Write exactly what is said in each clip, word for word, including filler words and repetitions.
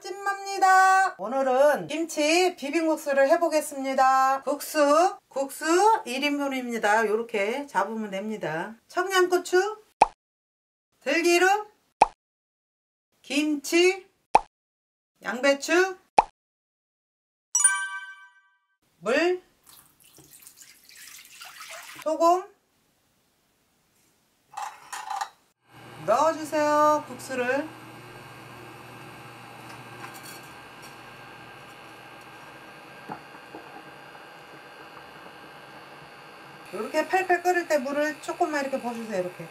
찐맘입니다. 오늘은 김치 비빔국수를 해보겠습니다. 국수 국수 일 인분입니다. 이렇게 잡으면 됩니다. 청양고추, 들기름, 김치, 양배추, 물, 소금 넣어주세요. 국수를 이렇게 팔팔 끓을 때 물을 조금만 이렇게 부어주세요. 이렇게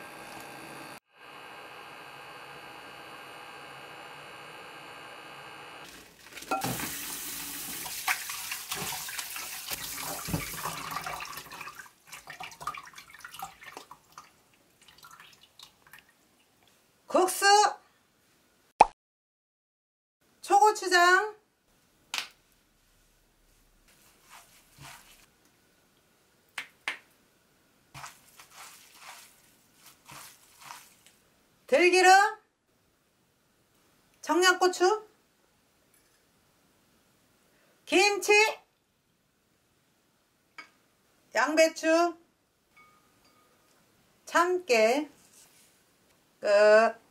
국수, 초고추장, 들기름, 청양고추, 김치, 양배추, 참깨. 끝.